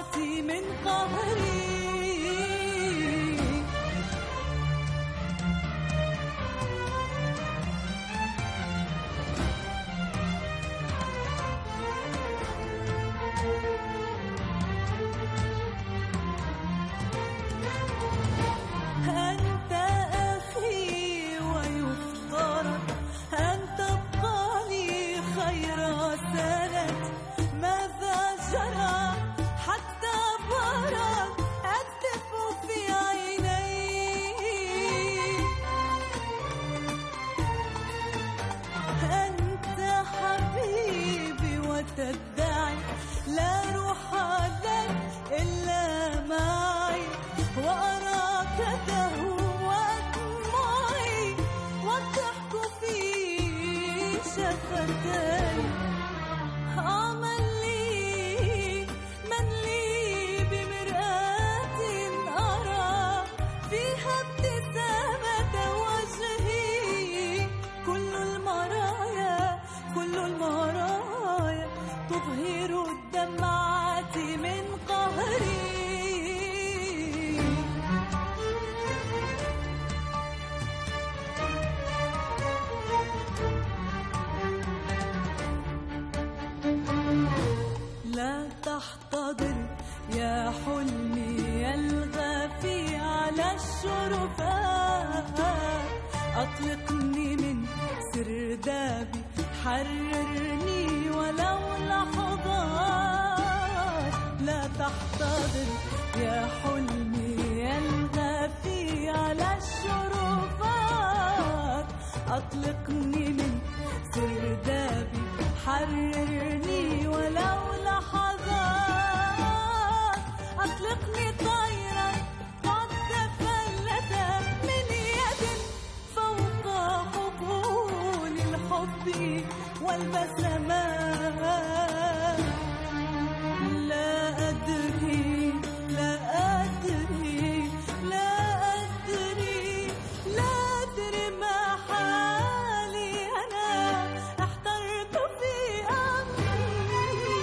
دمعتي من قهري. أنت أخي ويفترض أن تبقى لي خير سند. ماذا جرى حتى برد الدف في عيني؟ أنت حبيبي وتدعي لا روح لك إلا معي، وأراك تهوى دموعي والضحك في شفتي. عمل لي من لي بمرآة أرى فيها ابتسامة وجهي. كل المرايا تظهر الدمعات من قهري. لا تحتضر يا حلمي الغافي على الشرفات. أطلقني من سردابي، حررني ولو لحظات. لا تحتضر يا حلمي الغافي على الشرفات. أطلقني من سردابي، حررني ولو لحظات. أطلقني طيرا قد تفلت من يد فوق حقول الحب والبسمات. لا أدري لا أدري لا أدري لا أدري ما حالي. أنا احترت في أمري.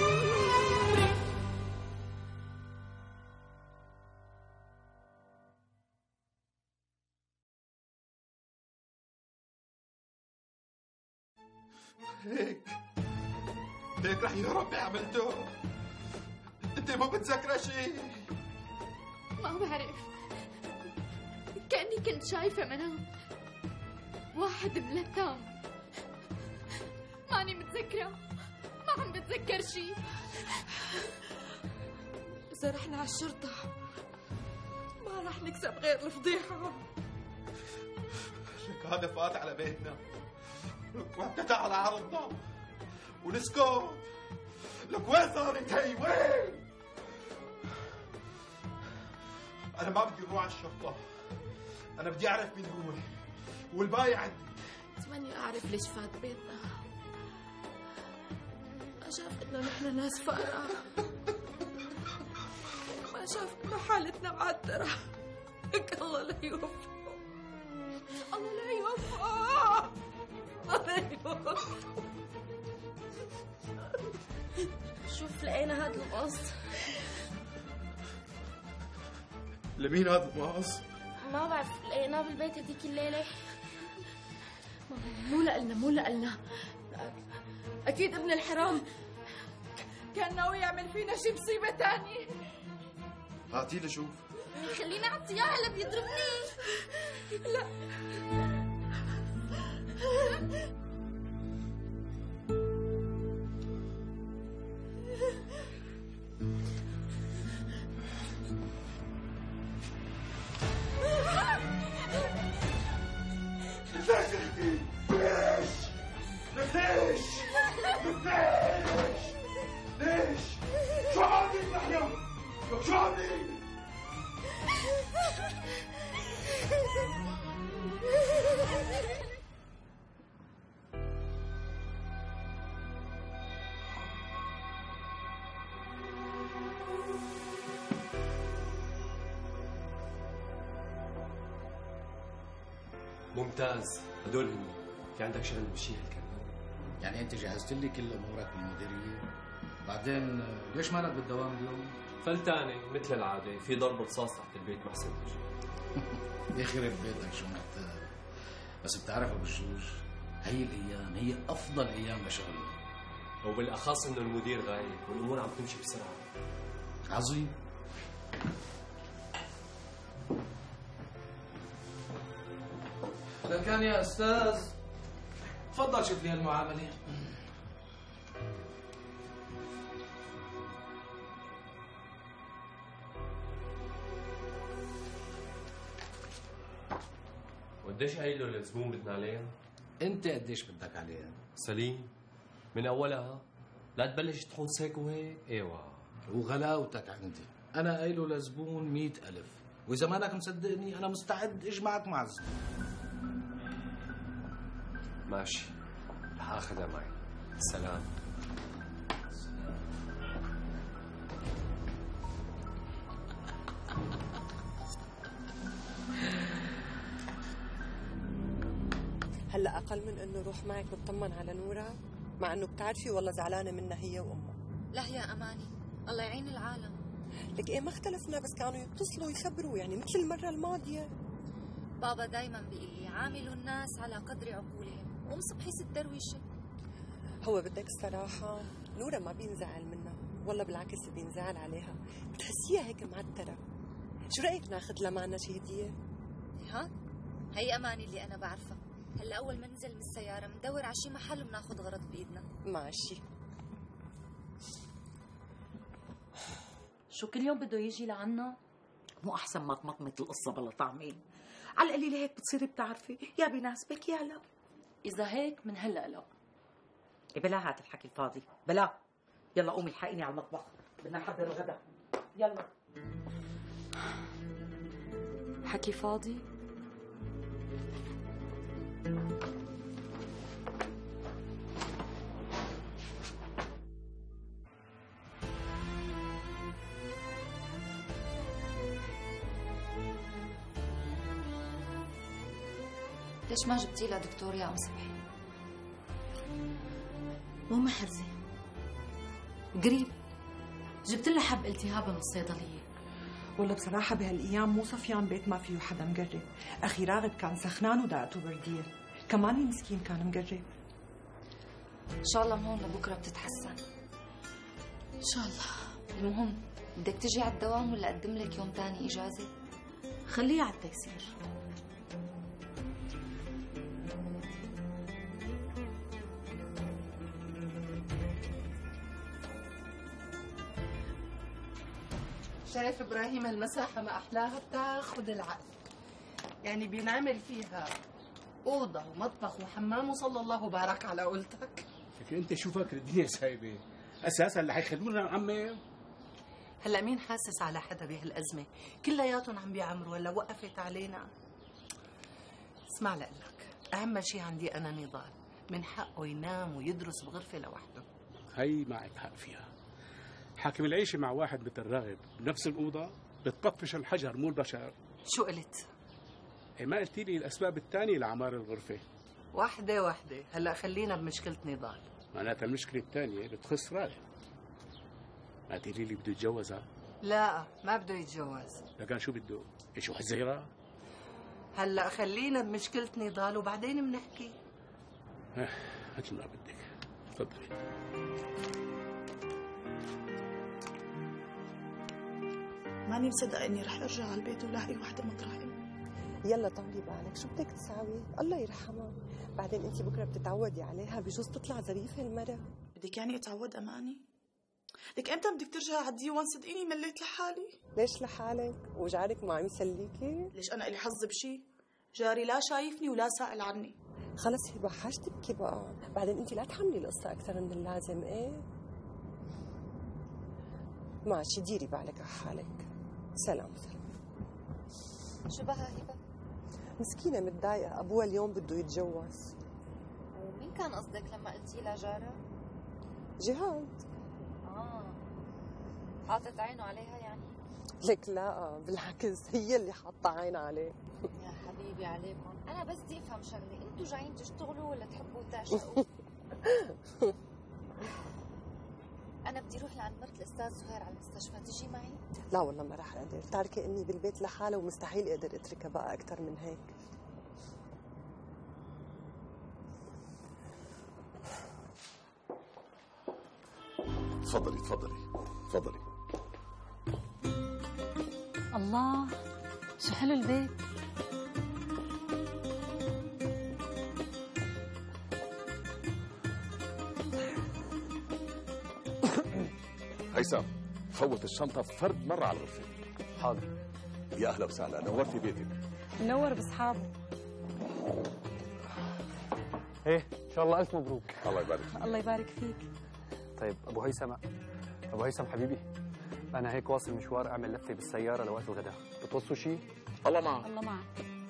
هيك رح يا ربي عملته. انت ما بتذكري شيء؟ ما بعرف، كأني كنت شايفة منام واحد ملتم. ماني متذكرة، ما عم بتذكر شيء. إذا رحنا على الشرطة ما رح نكسب غير الفضيحة. لك هذا فات على بيتنا وابتدى على عرضنا ونسكت. لك وين صارت هي؟ وين؟ أنا ما بدي أروح على الشرطة، أنا بدي أعرف مين هو والباقي عندي. أتمنى أعرف ليش فات بيتنا. ما شاف إنه نحن ناس فقراء، ما شاف إنه حالتنا معترة. لك الله لا يوفقه، الله لا يوفقه، الله لا يوفقه. شوف لقينا هذا المقص. لمين هذا المقص؟ ما بعرف، لقيناه بالبيت هديك الليلة. مو لقلنا أكيد ابن الحرام كان ناوي يعمل فينا شي مصيبة تانية. هاتيلي شوف. خليني أعطيه إياه، هلا بيضربني. لا ليش؟ شو عاملين نحن؟ شو عاملين؟ ممتاز، هدول هن. في عندك شغل بشيء هالكلام؟ يعني انت جهزت لي كل امورك بالمديريه، بعدين ليش مالك بالدوام اليوم؟ فلتانة مثل العادة، في ضرب رصاص تحت البيت محسن وجهي. يخرب بيتك شو محتاج. بس بتعرف ابو الجوج، هي الايام هي افضل ايام لشغلنا، وبالاخص انه المدير غايب والامور عم تمشي بسرعه. عظيم. لكان يا استاذ تفضل شوف لي هالمعامله. وقديش قايل له للزبون بدنا عليها؟ انت قديش بدك عليها؟ سليم من اولها لا تبلش تحون سيك وهيك. ايوه وغلاوتك عندي، انا قايله لزبون 100,000، واذا مانك مصدقني انا مستعد اجمعك مع الزبون. ماشي، رح اخذها معي. سلام. هلا اقل من انه روح معك واطمن على نورا، مع انه بتعرفي والله زعلانه منها هي وامها. لا يا اماني، الله يعين العالم. لك ايه ما اختلفنا، بس كانوا يتصلوا يخبروا يعني مثل المره الماضيه. بابا دايما بيقول لي عاملوا الناس على قدر عقولهم، ومصبحي ست درويشه. هو بدك الصراحه نورا ما بينزعل منها، والله بالعكس بينزعل عليها، بتحسيها هيك معتره. شو رايك ناخذ لها معنا شي هديه؟ ها هي اماني اللي انا بعرفها. هلا اول ما ننزل من السياره بندور على شي محل وبناخذ غرض بايدنا. ماشي. شو كل يوم بده يجي لعنا؟ مو احسن ما تمطمط القصه بلا طعمين؟ على القليله هيك بتصيري بتعرفي يا بيناسبك يا لا. اذا هيك من هلا لا. بلا هات الحكي الفاضي بلا. يلا قومي الحقيني على المطبخ، بدنا نحضر الغداء. يلا. حكي فاضي؟ ليش ما جبتي لها دكتور يا ام صبحي؟ مو محرزة، قريب جبت لها حب التهاب من الصيدلية. والله بصراحة بهالأيام مو صفيان بيت ما فيه حدا مقرب. أخي راغب كان سخنان ودقته بردية، كمان المسكين كان مقرب. ان شاء الله من هون لبكره بتتحسن. إن شاء الله. المهم بدك تجي على الدوام ولا اقدم لك يوم تاني اجازة؟ خليها على التيسير. شايف ابراهيم المساحه ما احلاها، بتاخذ العقل. يعني بينعمل فيها اوضه ومطبخ وحمام، وصلى الله وبارك على قولتك. شوفي انت شو فاكر الدنيا سايبه اساسا اللي حيخلونا نعمر. هلا مين حاسس على حدا بهالازمه؟ كلياتهم عم بيعمروا، ولا وقفت علينا؟ اسمع لك، اهم شيء عندي انا نضال، من حقه ينام ويدرس بغرفه لوحده. هي معك حق فيها. حاكم العيشه مع واحد مثل راغب بنفس الاوضه بتطفش الحجر مو البشر. شو قلت؟ إيه ما قلتي لي الاسباب الثانيه لعمار الغرفه؟ واحده. هلا خلينا بمشكله نضال. معناتها المشكله الثانيه بتخص راغب. ما تقولي لي بده يتجوزها؟ لا ما بده يتجوز. لكن شو بده؟ ايش واحد زيرة؟ هلا خلينا بمشكله نضال وبعدين بنحكي. مثل ما بدك. تفضلي. ماني مصدقة إني رح أرجع على البيت ولاقي وحدة مطرحي. يلا طولي بالك، شو بدك تساوي؟ الله يرحمها، بعدين انت بكره بتتعودي عليها، بجوز تطلع ظريفه المرة. بدك يعني أتعود أماني؟ لك إمتى بدك ترجع على الديوان؟ صدقيني مليت لحالي. ليش لحالك؟ وجارك ما عم يسليكي؟ ليش أنا إلي حظ بشي؟ جاري لا شايفني ولا سائل عني. خلص هبه حاج تبكي بقى، بعدين انت لا تحملي القصه اكثر من اللازم. ايه ماشي، ديري بالك على حالك. سلام. شو بها هبه؟ مسكينه متضايقه، ابوها اليوم بده يتجوز. ومين كان قصدك لما قلتي لها جاره؟ جهاد. حاطت عينه عليها يعني؟ لك لا بالعكس، هي اللي حاطه عين عليه. يا حبيبي عليكم، انا بس بدي افهم شغله، انتوا جايين تشتغلوا ولا تحبوا تعشقوا؟ انا بدي اروح لعند مرت الاستاذ زهير على المستشفى، تجي معي؟ لا والله ما راح اقدر، بتعرفي اني بالبيت لحالها ومستحيل اقدر اتركها بقى اكثر من هيك. تفضلي تفضلي تفضلي. الله شو حلو البيت. هيثم فوت الشنطة فرد مرة على الغرفة. حاضر. يا أهلا وسهلا، نورتي بيتك. منور باصحابه. ايه ان شاء الله الف مبروك. الله يبارك فيك. الله يبارك فيك. طيب ابو هيثم حبيبي، انا هيك واصل مشوار اعمل لفه بالسياره لوقت الغداء، بتوصوا شيء؟ الله معك. الله معك.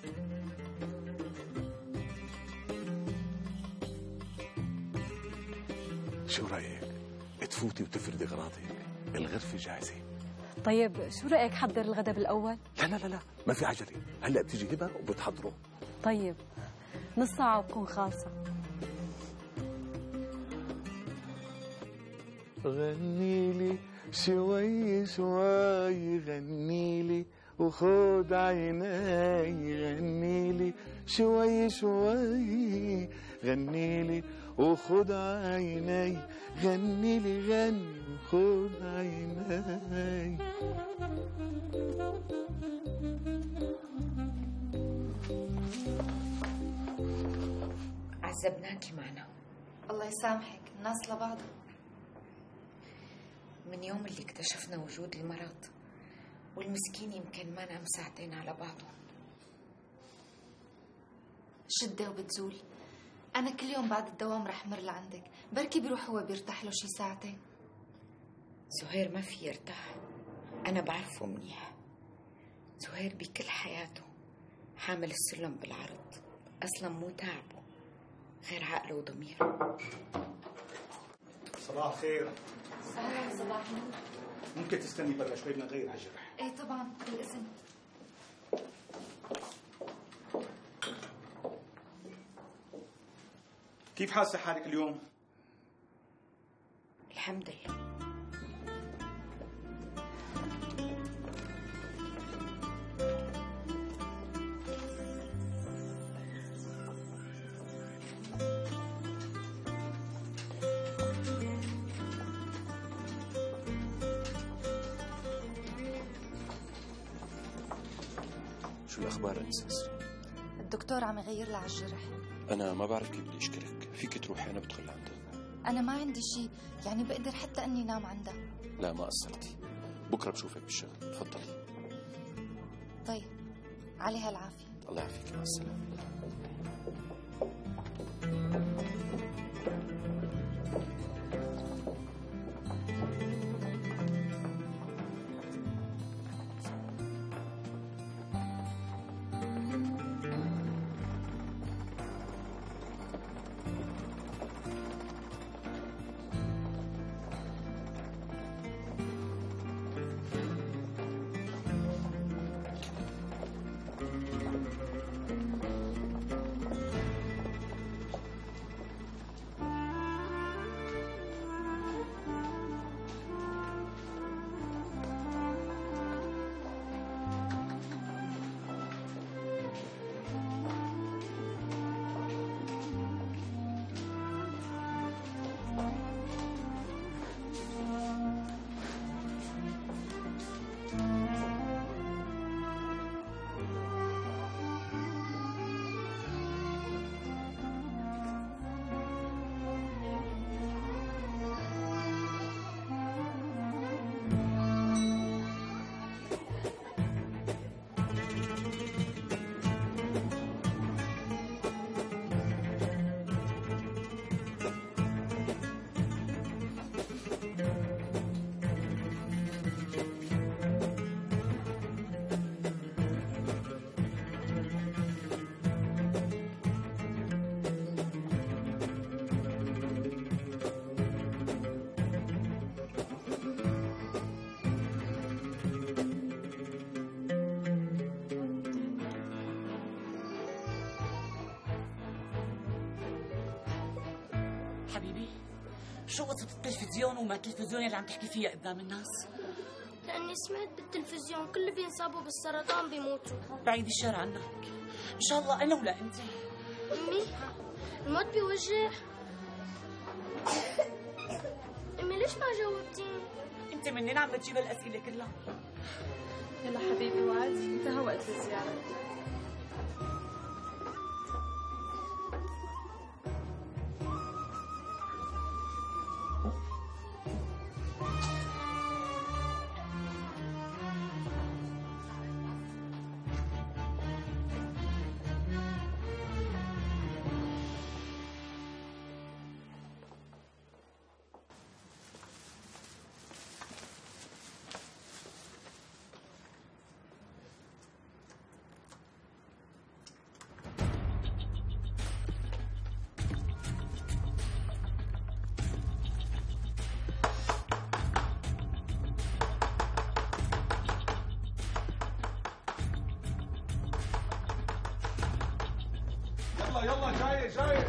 شو رايك تفوتي وتفردي اغراضك؟ الغرفه جاهزه. طيب شو رايك حضر الغداء بالاول؟ لا ما في عجله، هلا بتيجي هبه وبتحضره. طيب نص ساعه وبكون خالصه. غنيلي شوي شوي، غنيلي وخد عيناي، غنيلي شوي شوي، غنيلي وخد عيناي، غنيلي غني وخد عيناي. عذبناكي معنا. الله يسامحك، الناس لبعضها. من يوم اللي اكتشفنا وجود المرض والمسكين يمكن ما نام ساعتين على بعضه. شدة وبتزول. أنا كل يوم بعد الدوام رح مر لعندك، بركي بيروح هو بيرتاح له شي ساعتين. زهير ما في يرتاح، أنا بعرفه منيح. زهير بكل حياته حامل السلم بالعرض، أصلا مو تعبه غير عقله وضميره. صباح الخير. صباح النور. ممكن تستني برا شوي بدنا نغير على الجرح. ايه طبعا بالإذن. كيف حاسة حالك اليوم؟ الحمد لله. شو الأخبار أنسس؟ الدكتور عم يغير لي على الجرح. أنا ما بعرف كيف بدي أشكرك، فيك تروحي أنا بدخل عندك. أنا ما عندي شيء، يعني بقدر حتى إني نام عندها. لا ما قصرتي، بكرة بشوفك بالشغل، تفضلي. طيب عليها العافية. الله يعافيك، مع السلامة. شو قصة التلفزيون وما التلفزيون اللي عم تحكي فيها قدام الناس؟ لأني سمعت بالتلفزيون كل اللي بينصابوا بالسرطان بيموتوا. بعيد الشر عنك. إن شاء الله أنا ولا أنت. أمي الموت بيوجع. أمي ليش ما جاوبتيني؟ أنت منين عم بتجيب الأسئلة كلها؟ يلا حبيبي وعدي انتهى وقت الزيارة. يلا جاي.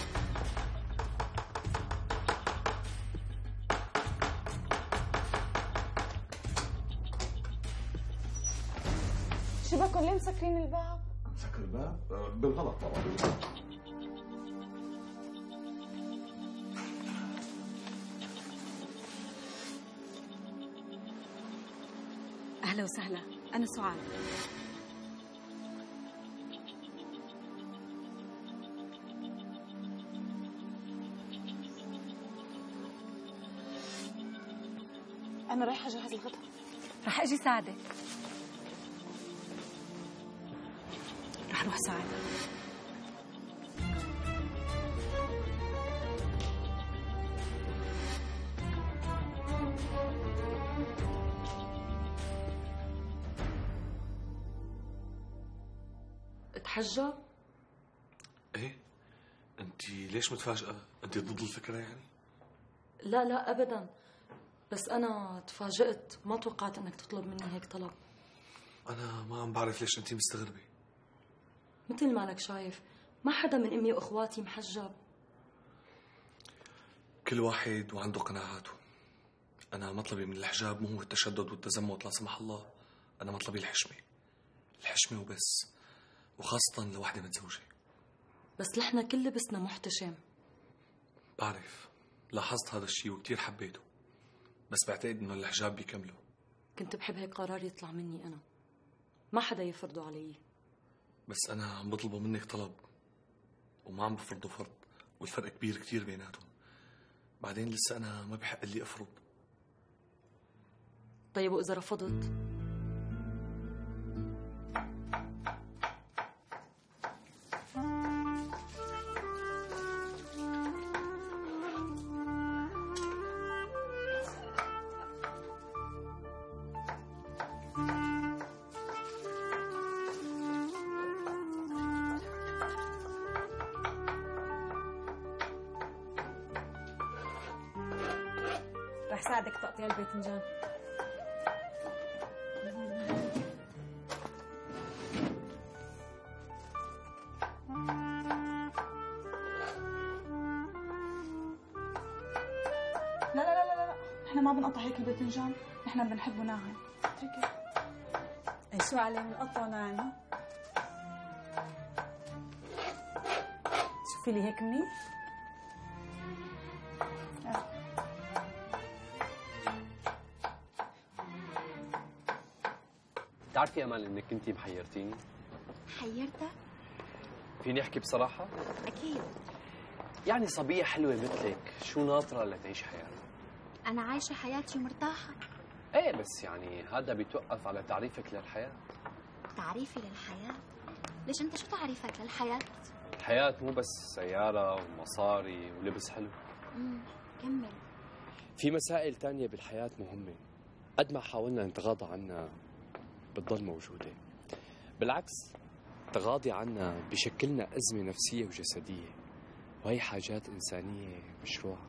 شبكوا ليه مسكرين الباب؟ سكر الباب؟ بالغلط طبعا. أهلا وسهلا، أنا سعاد. أنا رايحة أجهز الغداء. رح أجي ساعدك. رح نروح ساعد. اتحجب؟ ايه؟ انت ليش متفاجئة؟ انت ضد الفكرة يعني؟ لا أبدا، بس أنا تفاجئت، ما توقعت إنك تطلب مني هيك طلب. أنا ما عم بعرف ليش أنتِ مستغربة. مثل ما لك شايف، ما حدا من أمي وإخواتي محجب. كل واحد وعنده قناعاته. أنا مطلبي من الحجاب مو هو التشدد والتزمت لا سمح الله، أنا مطلبي الحشمة وبس، وخاصة لوحدة متزوجة. بس نحن كل لبسنا محتشم. بعرف، لاحظت هذا الشيء وكتير حبيته، بس بعتقد إنه الحجاب بيكمله. كنت بحب هيك قرار يطلع مني أنا، ما حدا يفرضه علي. بس أنا عم بطلبه منك طلب وما عم بفرضه فرض، والفرق كبير كتير بيناتهم. بعدين لسه أنا ما بحق لي أفرض. طيب وإذا رفضت؟ رح ساعدك تقطيع الباذنجان. لا نحن ما بنقطع هيك الباذنجان، نحن بنحبه ناعم. اتركي. شو عليه بنقطعه ناعم؟ شوفي لي هيك منيح. بتعرفي امل انك كنتي محيرتيني؟ حيرتك؟ فيني احكي بصراحة؟ أكيد. يعني صبية حلوة مثلك شو ناطرة لتعيش حياتها؟ أنا عايشة حياتي مرتاحة. ايه بس يعني هذا بيتوقف على تعريفك للحياة. تعريفي للحياة؟ ليش أنت شو تعريفك للحياة؟ الحياة مو بس سيارة ومصاري ولبس حلو. كمل. في مسائل تانية بالحياة مهمة، قد ما حاولنا نتغاضى عنها بتضل موجودة. بالعكس التغاضي عنها بشكلنا أزمة نفسية وجسدية، وهي حاجات إنسانية مشروعة.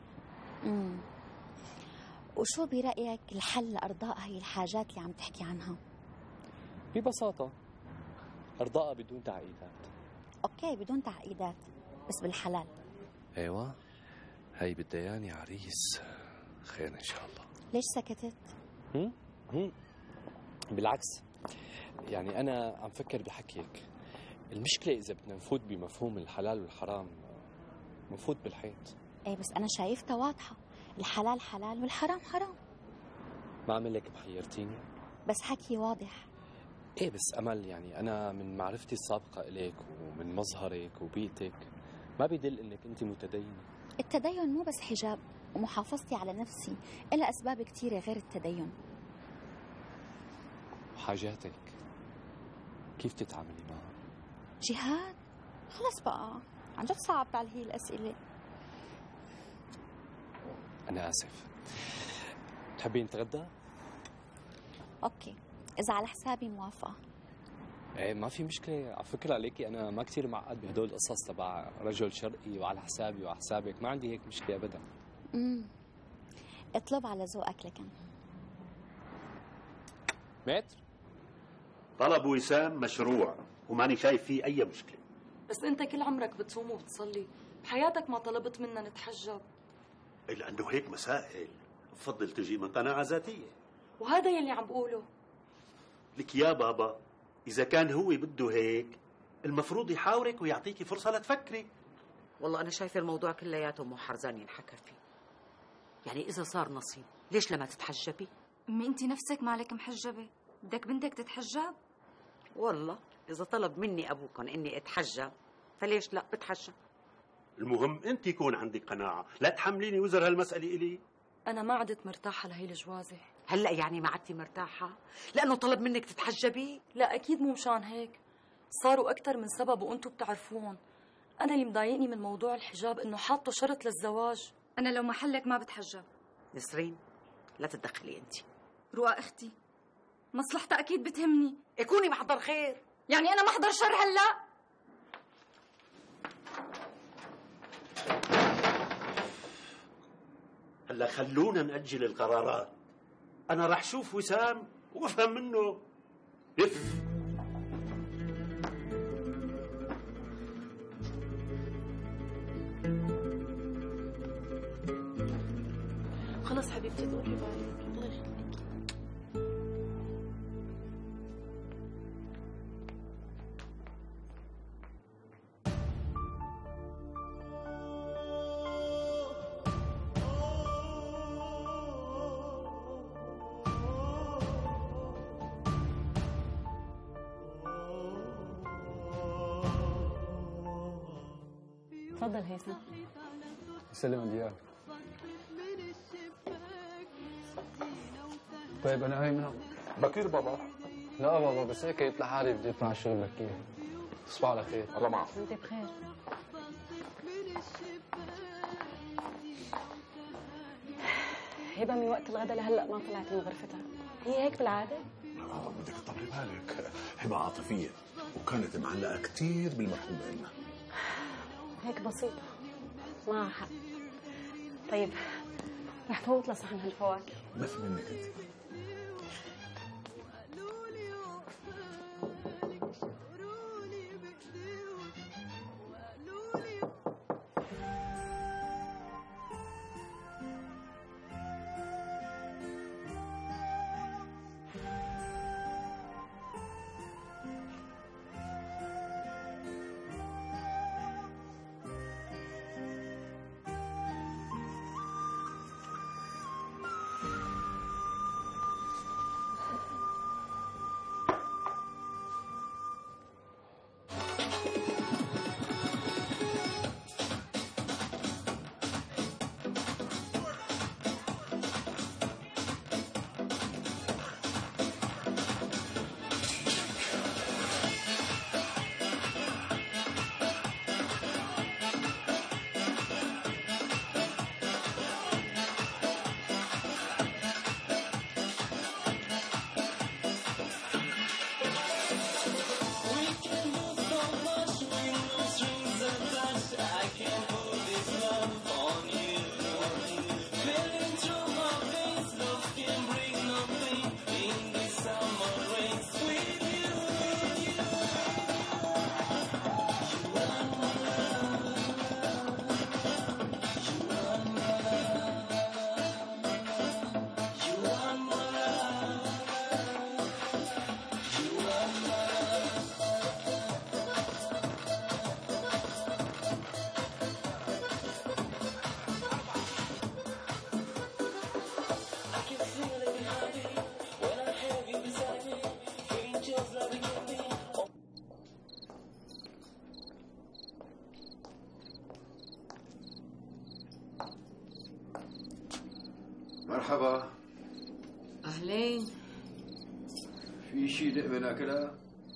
وشو برأيك الحل لإرضاء هي الحاجات اللي عم تحكي عنها؟ ببساطة إرضاءها بدون تعقيدات. أوكي بدون تعقيدات، بس بالحلال. أيوة، هاي بدياني عريس خير ان شاء الله. ليش سكتت؟ بالعكس، يعني انا عم فكر بحكيك. المشكله اذا بدنا نفوت بمفهوم الحلال والحرام نفوت بالحيط. ايه بس انا شايفتها واضحه، الحلال حلال والحرام حرام. ما عم لك محيرتيني؟ بس حكي واضح. ايه بس امل، يعني انا من معرفتي السابقه اليك ومن مظهرك وبيئتك ما بيدل انك انت متدينه. التدين مو بس حجاب، ومحافظتي على نفسي إلها أسباب كتيرة غير التدين. وحاجاتك كيف تتعاملي معها؟ جهاد خلص بقى، عن جد صعبت على هي الأسئلة. أنا آسف. تحبين نتغدى؟ أوكي، إذا على حسابي موافقة. ايه ما في مشكلة، على فكرة عليكي أنا ما كتير معقد بهدول القصص تبع رجل شرقي وعلى حسابي وعلى حسابك، ما عندي هيك مشكلة أبدا. اطلب على ذوقك لكن. متر؟ طلب وسام مشروع وماني شايف فيه أي مشكلة. بس أنت كل عمرك بتصوم وبتصلي، بحياتك ما طلبت منا نتحجب. لأنه هيك مسائل بفضل تجي من قناعة ذاتية. وهذا يلي عم بقوله. لك يا بابا، إذا كان هو بده هيك المفروض يحاورك ويعطيكي فرصة لتفكري. والله أنا شايفة الموضوع كلياته مو حرزان ينحكى فيه. يعني إذا صار نصيب ليش لما تتحجبي؟ أمي أنت نفسك مالك محجبة، بدك بنتك تتحجب؟ والله إذا طلب مني أبوكم إني أتحجب فليش لا بتحجب. المهم أنت يكون عندك قناعة، لا تحمليني وزر هالمسألة إلي. أنا ما عدت مرتاحة لهي الجوازة. هلأ يعني ما عدتي مرتاحة؟ لأنه طلب منك تتحجبي؟ لا أكيد مو مشان هيك، صاروا أكثر من سبب وأنتم بتعرفوهم. أنا اللي مضايقني من موضوع الحجاب إنه حاطه شرط للزواج. أنا لو محلك ما بتحجب. نسرين لا تتدخلي أنت. رؤى أختي مصلحتها أكيد بتهمني. كوني محضر خير. يعني أنا محضر شر هلأ؟ هلا خلونا نأجل القرارات. أنا رح شوف وسام وأفهم منه. خلص حبيبتي طولي بالك، الله يخليك. تفضل هيثم. سلم دياب. طيب انا هاي من بكير بابا. لا بابا بس هيك قلت لحالي بدي اطلع الشغل بكير. تصبح على خير. الله معك. انت بخير. هبه من وقت الغداء لهلا ما طلعت من غرفتها، هي هيك بالعاده؟ بدك تطلعي بالك، هبه عاطفيه وكانت معلقه كثير بالمرحوم امها. هيك بسيطه، معها حق. طيب رح فوت لصحن هالفواكه. ما في منك انت. مرحبا. أهلين. في شي دقمة ناكلها؟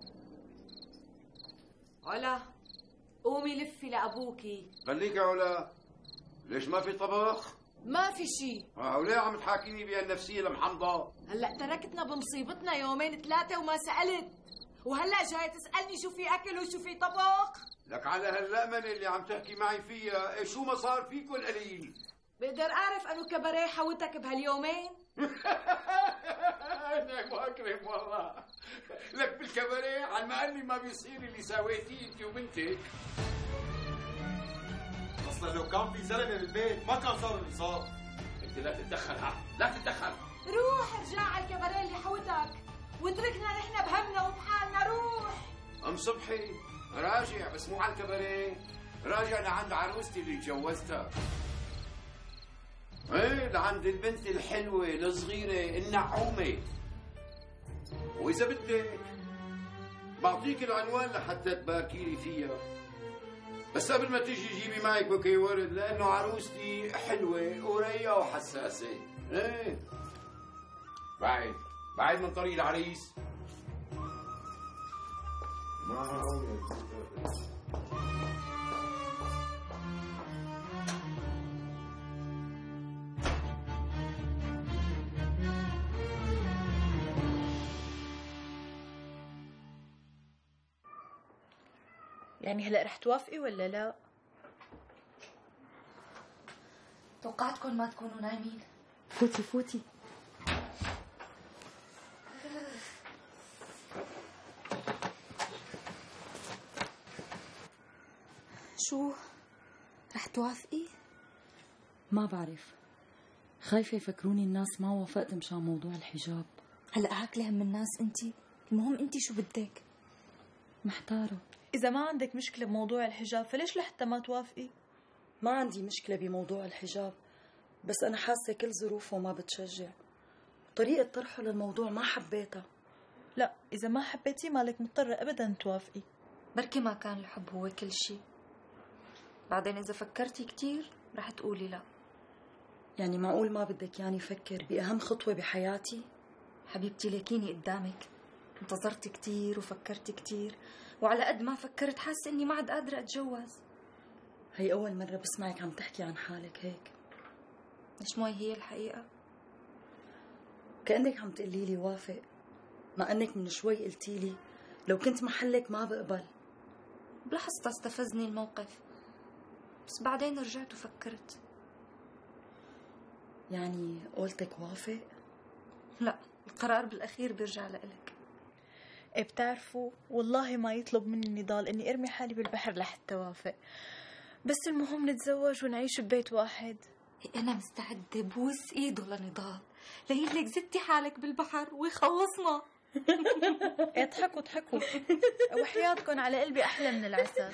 علا قومي لفي لأبوكي. خليك يا علا، ليش ما في طبخ؟ ما في شي. وليه عم تحاكيني بهالنفسية المحمضة؟ هلا تركتنا بمصيبتنا يومين ثلاثة وما سألت، وهلا جاي تسألني شو في أكل وشو في طبخ؟ لك على هاللأمنة اللي عم تحكي معي فيها، شو ما صار فيكن قليل؟ بقدر أعرف أنو كباريه حوتك بهاليومين؟ أنا مكرم والله. لك بالكباريه على ما قال لي ما بيصير اللي سويتيه أنت وبنتك. اصلا لو كان في زلمه بالبيت ما كان صار اللي صار. انت لا تتدخل، لا تتدخل. روح ارجع على الكباريه اللي حوتك واتركنا نحن بهمنا وبحالنا. روح. ام صبحي راجع، بس مو على الكباريه، راجع لعند عروستي اللي تجوزتها. ايه لعند البنت الحلوه الصغيره النعومه. واذا بدك بعطيك العنوان لحتى تباركي لي فيها، بس قبل ما تيجي جيبي معك بوكي ورد، لانه عروستي حلوه ورقيقه وحساسه. ايه بعد من طريق العريس. يعني هلا رح توافقي ولا لا؟ توقعتكم ما تكونوا نايمين. فوتي فوتي. شو؟ رح توافقي؟ ما بعرف، خايفة يفكروني الناس ما وافقت مشان موضوع الحجاب. هلا عاقلة هم الناس انتي، المهم انتي شو بدك؟ محتارة. إذا ما عندك مشكلة بموضوع الحجاب فليش لحتى ما توافقي؟ ما عندي مشكلة بموضوع الحجاب، بس أنا حاسة كل ظروفه ما بتشجع. طريقة طرحه للموضوع ما حبيتها. لا، إذا ما حبيتي مالك مضطرة أبدا توافقي. بركي ما كان الحب هو كل شيء، بعدين إذا فكرتي كتير رح تقولي لا. يعني معقول ما بدك يعني فكر بأهم خطوة بحياتي؟ حبيبتي ليكيني قدامك، انتظرت كتير وفكرت كتير، وعلى قد ما فكرت حاسة إني ما عاد قادرة أتجوز. هي أول مرة بسمعك عم تحكي عن حالك هيك. مش مي هي الحقيقة؟ كأنك عم تقولي لي وافق، مع أنك من شوي قلتي لي لو كنت محلك ما بقبل. بلحظة استفزني الموقف، بس بعدين رجعت وفكرت. يعني قولتك وافق؟ لا، القرار بالأخير بيرجع لإلك. إيه بتعرفوا والله ما يطلب مني نضال إني أرمي حالي بالبحر لحتى وافق، بس المهم نتزوج ونعيش ببيت واحد. أنا مستعدة بوس إيده لنضال ليلك زدتي حالك بالبحر ويخلصنا. اضحكوا اضحكوا، وحياتكم على قلبي أحلى من العسل.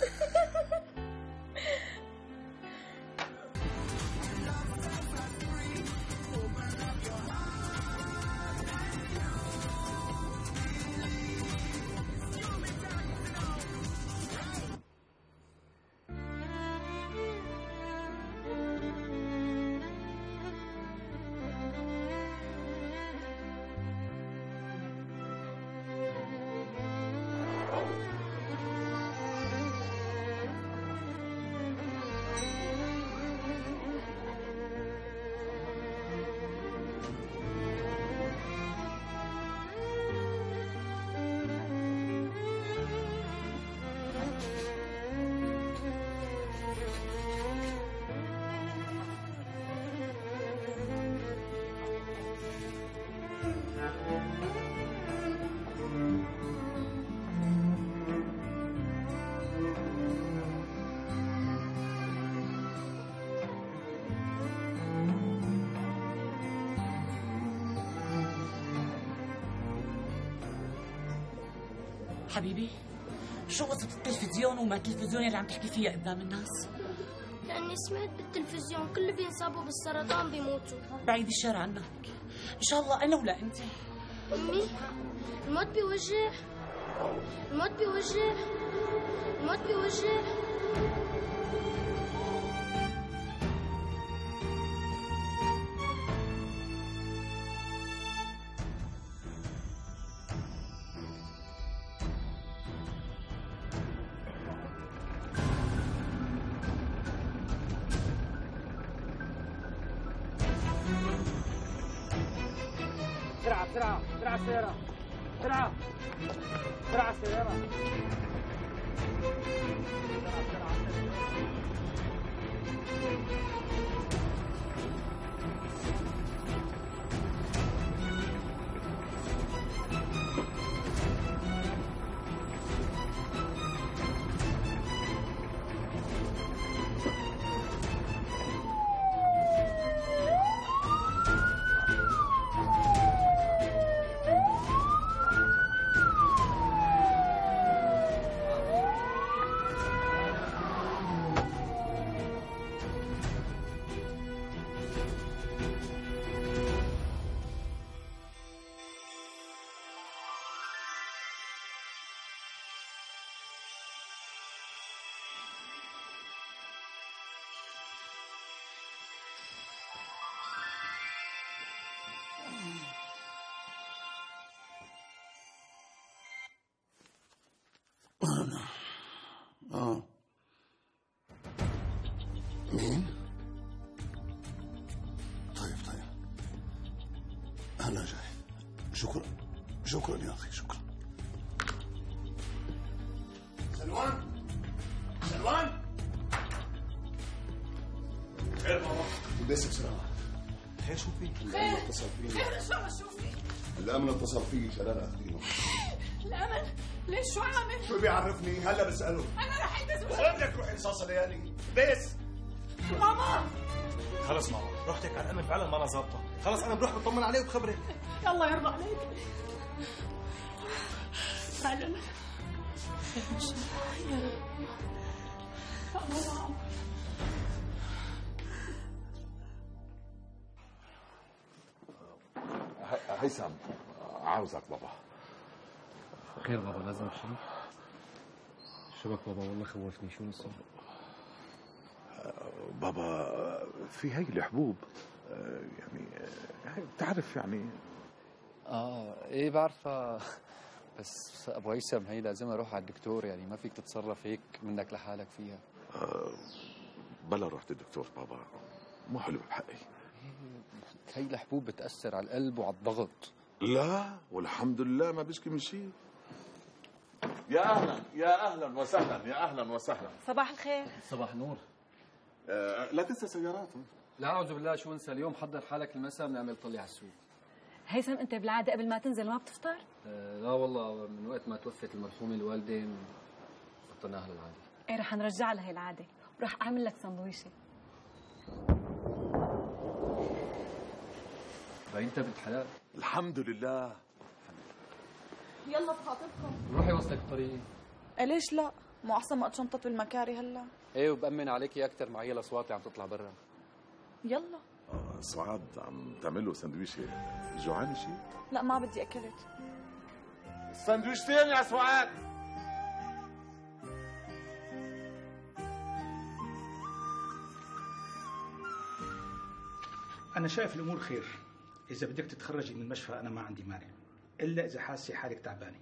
حبيبي شو قصة التلفزيون وما التلفزيون اللي عم تحكي فيها قدام الناس؟ لأني سمعت بالتلفزيون كل اللي بينصابوا بالسرطان بيموتوا. بعيد الشر عنك، إن شاء الله أنا ولا أنت. أمي الموت بيوجع، الموت بيوجع، الموت بيوجع. بسرعة بسرعة بسرعة السيارة بسرعة بسرعة السيارة مين؟ طيب أنا جاي. شكرا يا أخي، شكرا. سلوان خير بابا. بس بسرعة. خير شو في؟ الأمن اتصل فيني. خير شو في؟ الأمن اتصل فيي شلال أخذينه. الأمن؟ ليش شو عامل؟ شو بيعرفني؟ هلا بسأله. أنا رح أنتزم. وين بدك تروحي رصاصة ليالي؟ بس ماما خلص ماما، رحتك على الامن فعلا ما انا ظابطه. خلص انا بروح بطمن عليه وبخبرك. الله يرضى عليك. فعلا يا رب. هيثم عاوزك بابا. خير بابا، لازم شيء؟ شبك بابا، والله خوفني. شو نصير؟ بابا في هي الحبوب يعني بتعرف يعني. ايه بعرفها، بس ابو هيثم هي لازم اروح على الدكتور، يعني ما فيك تتصرف هيك منك لحالك فيها. بلا رحت الدكتور بابا، مو حلو بحقي. هي الحبوب بتأثر على القلب وعلى الضغط. لا والحمد لله ما بشكي من شيء. يا اهلا وسهلا، يا اهلا وسهلا. صباح الخير. صباح النور. لا تنسى سيارات. لا اعوذ بالله، شو انسى؟ اليوم حضر حالك المساء بنعمل طلع على السوق. هيثم انت بالعاده قبل ما تنزل ما بتفطر؟ لا والله، من وقت ما توفت المرحومه الوالده بطلناها للعاده. ايه رح نرجع لها هي العاده، وراح اعمل لك سندويشه. انت بنت حلال. الحمد لله. يلا بخاطركم. روحي وصلك الطريق. ليش لا؟ مو احسن ما اتشنطط بالمكاري هلا؟ ايه، وبأمن عليكي اكثر معي الاصوات عم تطلع برا. يلا. سعاد عم تعمل له سندويشه. جوعان شيء؟ لا ما بدي اكلت. سندويشتين يا سعاد. أنا شايف الأمور خير. إذا بدك تتخرجي من المشفى أنا ما عندي مانع، إلا إذا حاسة حالك تعبانة.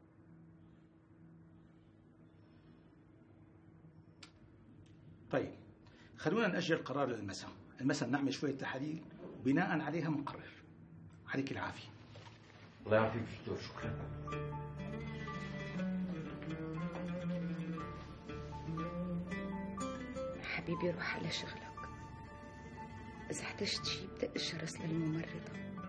طيب خلونا نأجل القرار للمساء. المساء نعمل شوية تحاليل وبناء عليها منقرر. عليك العافية. الله يعافيك دكتور، شكرا. حبيبي روح على شغلك. إذا احتجت شي بدق الجرس للممرضة.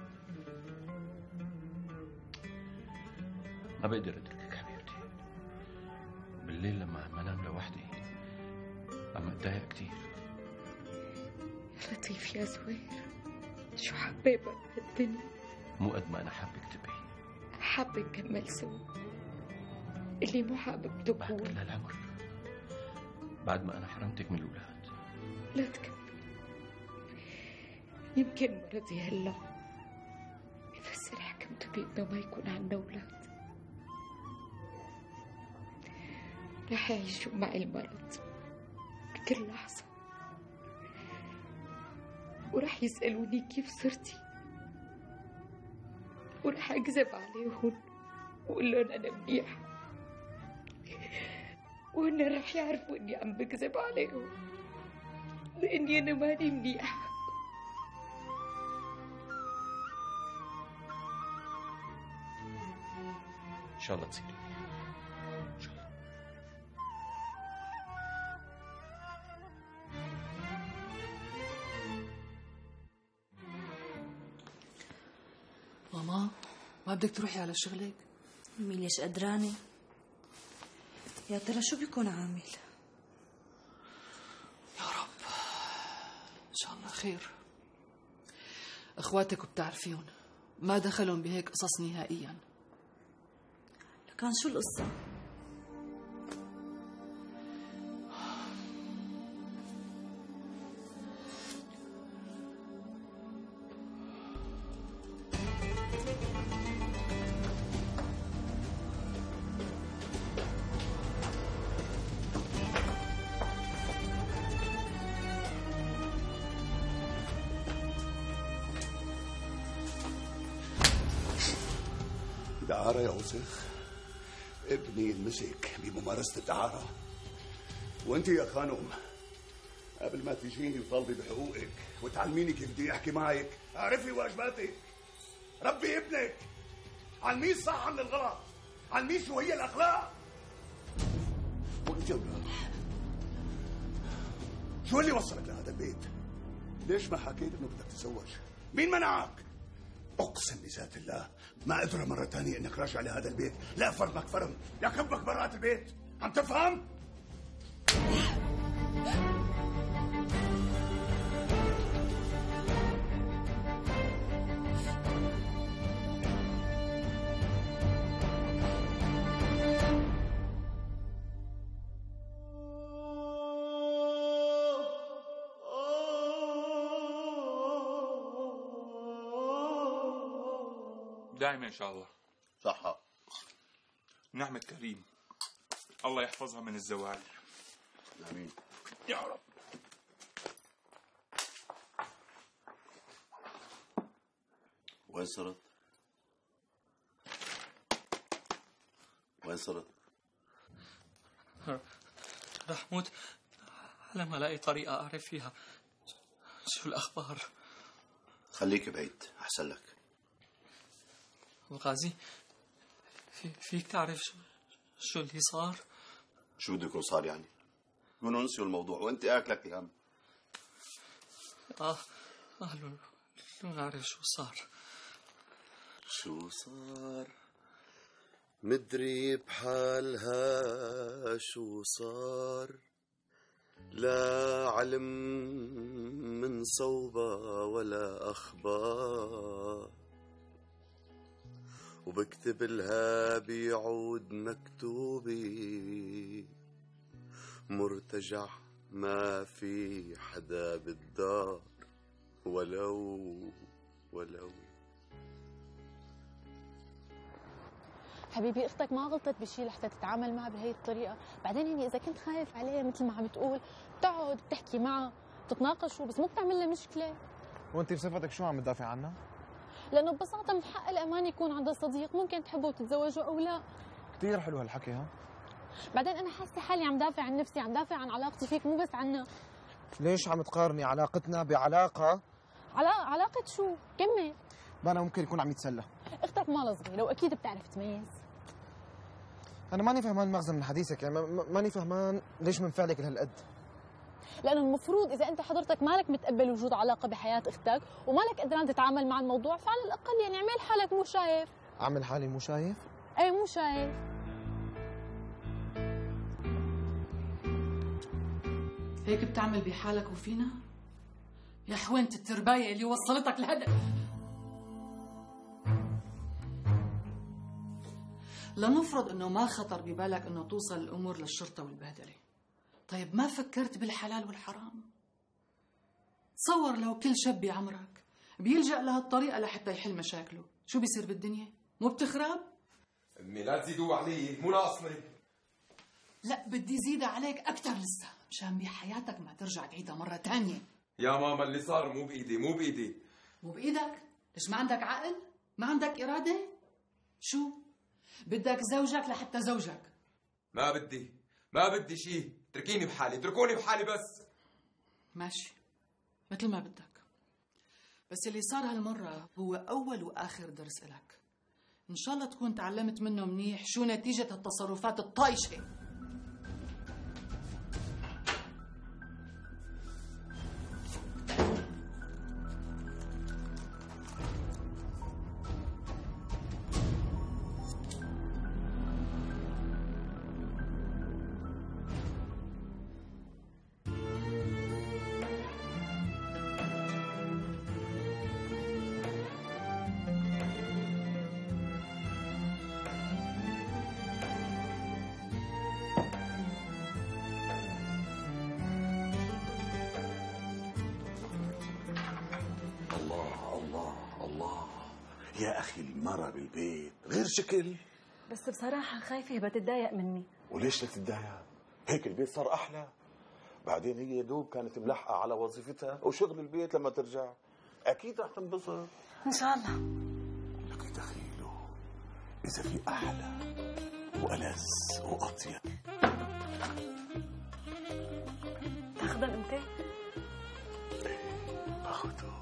ما بقدر اتركك حبيبتي. بالليل لما عم انام لوحدي عم اتضايق كتير. يا لطيف يا زوير، شو حبيبك بهالدنيا. مو قد ما انا حابك تبقي. حابة نكمل سوا. اللي مو حابب تكون. بعد كل هالعمر، بعد ما انا حرمتك من الاولاد. لا تكمل. يمكن مرضي هلا يفسر حكمته بإنه ما يكون عنا أولاد. رح يعيشوا معي المرض بكل لحظة، ورح يسألوني كيف صرتي، ورح أكذب عليهم وأقول لهم أنا منيحة، وهن رح يعرفوا إني عم بكذب عليهم لأني أنا ماني منيحة. شاء الله تصيري منيحة. ان شاء الله. ماما ما بدك تروحي على شغلك؟ أمي ليش قدرانة؟ يا ترى شو بيكون عامل؟ يا رب ان شاء الله خير. اخواتك بتعرفيهم ما دخلهم بهيك قصص نهائيا. لكان شو القصة؟ دعارة يا وسخ. ابني المسك بممارسة الدعارة. وانت يا خانم قبل ما تجيني وطالبي بحقوقك وتعلميني كيف بدي احكي معك اعرفي واجباتك. ربي ابنك، علميه الصح من الغلط، علميه شو هي الاخلاق. وانت يا ولاد شو اللي وصلك لهذا البيت؟ ليش ما حكيت انه بدك تتزوج؟ مين منعك؟ اقسم بذات الله ما ادرى مرة ثانية انك راجع لهذا البيت، لا فرمك فرم، لا كبك برات البيت، عم تفهم؟ دائما ان شاء الله. صحة. نعمة كريم، الله يحفظها من الزوال. امين يا رب. وين صرت؟ وين صرت؟ رح موت على ما الاقي طريقة اعرف فيها شو الاخبار. خليك بعيد احسن لك. الغازي فيك تعرف شو اللي صار؟ شو بده يكون صار يعني؟ يكونوا نسيوا الموضوع وانت اكلك الهم. لو نعرف شو صار. شو صار؟ مدري بحالها شو صار، لا علم من صوبة ولا أخبار، وبكتب لها بيعود مكتوبي مرتجع ما في حدا بالدار ولو حبيبي اختك ما غلطت بشي لحتى تتعامل معها بهي الطريقه. بعدين يعني اذا كنت خايف عليها مثل ما عم تقول بتقعد بتحكي معها بتتناقشوا، بس مو بتعمل لها مشكله. وانت بصفتك شو عم تدافع عنها؟ لانه ببساطه من حق الامان يكون عندها صديق ممكن تحبه وتتزوجوا او لا. كثير حلو هالحكي. ها بعدين انا حاسه حالي عم دافع عن نفسي، عم دافع عن علاقتي فيك مو بس عنها. ليش عم تقارني علاقتنا بعلاقه؟ علاقه شو؟ كمل. بانا ممكن يكون عم يتسلى. اختك مالها صغيره واكيد بتعرف تميز. انا ماني فهمان مغزى من حديثك، يعني ماني فهمان ليش منفعلك لهالقد. لانه المفروض اذا انت حضرتك مالك متقبل وجود علاقه بحياه اختك ومالك قدران تتعامل مع الموضوع، فعلى الاقل يعني اعمل حالك مو شايف. اعمل حالي مو شايف؟ ايه مو شايف. هيك بتعمل بحالك وفينا؟ يا حوينة الترباية اللي وصلتك لهذا. لنفرض انه ما خطر ببالك انه توصل الامور للشرطة والبهدلة، طيب ما فكرت بالحلال والحرام؟ تصور لو كل شاب بعمرك بيلجأ لهالطريقة لحتى يحل مشاكله، شو بيصير بالدنيا؟ مو بتخرب؟ امي لا تزيدوا علي، مو ناقصني. لا بدي زيدها عليك أكتر لسه، مشان بحياتك ما ترجع تعيدها مرة تانية. يا ماما اللي صار مو بإيدي، مو بإيدي. مو بإيدك؟ ليش ما عندك عقل؟ ما عندك إرادة؟ شو؟ بدك زوجك لحتى زوجك. ما بدي شيء، اتركيني بحالي، اتركوني بحالي بس. ماشي مثل ما بدك، بس اللي صار هالمرة هو أول وآخر درس إلك. إن شاء الله تكون تعلمت منه منيح شو نتيجة هالتصرفات الطايشة. يا أخي المرة بالبيت غير شكل. بس بصراحة خايفة بتتضايق مني. وليش لا تتضايق؟ هيك البيت صار أحلى. بعدين هي دوب كانت ملحقة على وظيفتها وشغل البيت لما ترجع أكيد رح تنبسط. إن شاء الله. لك تخيلوا إذا في أحلى وألذ وأطيب. تاخذهم أنت؟ باخذهم.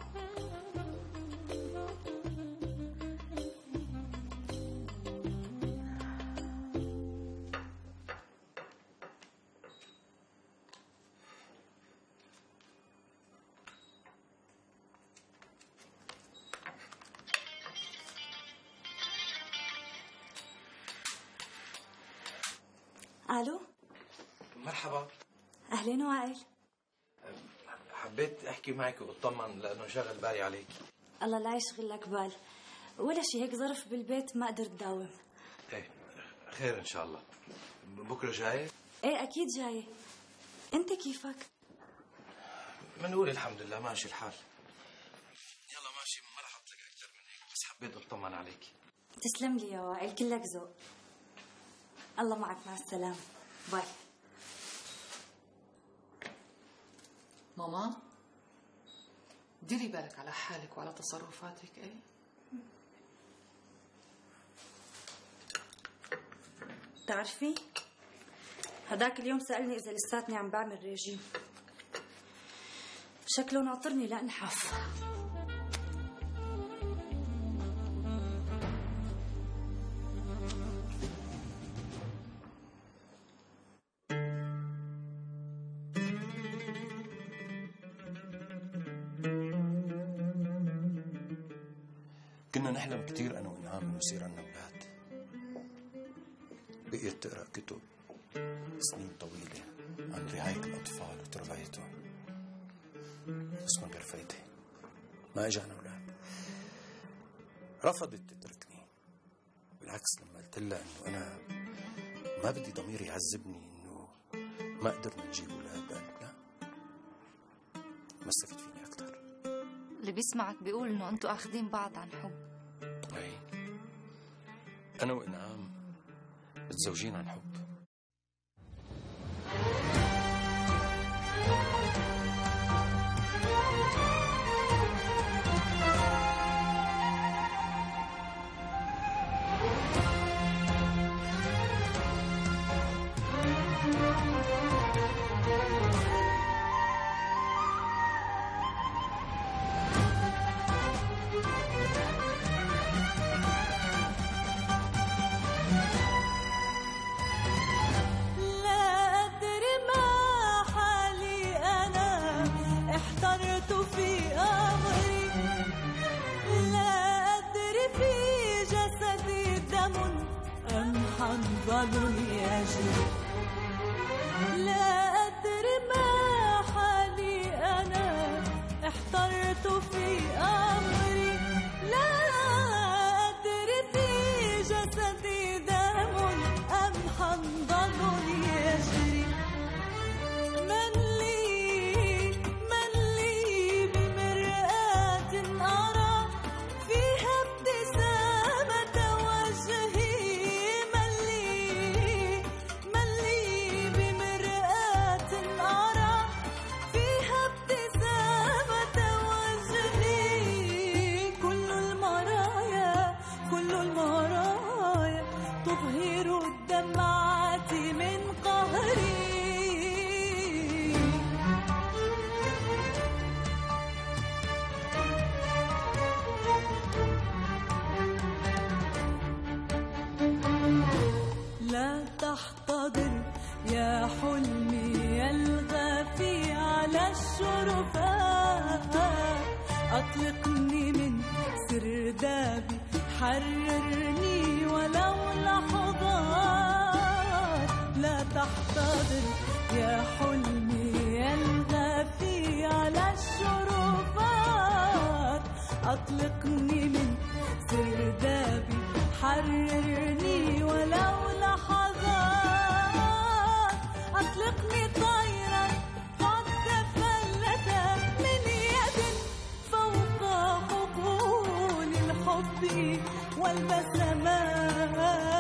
الو، مرحبا. اهلين وائل. حبيت احكي معك واطمن لانه شغل بالي عليك. الله لا يشغل لك بال، ولا شيء، هيك ظرف بالبيت ما قدرت داوم. ايه خير ان شاء الله. بكره جاي؟ ايه اكيد جايه. انت كيفك؟ منقول الحمد لله ماشي الحال. يلا ماشي، ما رح اطلق اكثر من هيك، بس حبيت اطمن عليك. تسلم لي يا وائل، كلك ذوق. الله معك، مع السلامة، باي. ماما ديري بالك على حالك وعلى تصرفاتك. ايه بتعرفي هداك اليوم سألني إذا لساتني عم بعمل ريجيم، شكله ناطرني لأنحف. كنا نحلم كثير أنا وإنعام إنه يصير عنا أولاد. بقيت تقرأ كتب سنين طويلة عن رعاية الأطفال وتربيتهم، بس من غير فايدة، ما إجانا أولاد. رفضت تتركني، بالعكس لما قلت لها إنه أنا ما بدي ضميري يعذبني إنه ما قدرنا نجيب أولاد، قالت لا، مسكت فيني أكثر. اللي بيسمعك بيقول إنه أنتوا أخذين بعض عن حب. أي أنا وإنعام متزوجين عن حب. الشرفات. أطلقني من سردابي، حررني ولو لحظات. لا تحتضر يا حلمي الغافي على الشرفات. أطلقني من سردابي، حررني ولو لحظات. أطلقني طيرا قد تفلت من يد فوق حقول الحب والبسمات.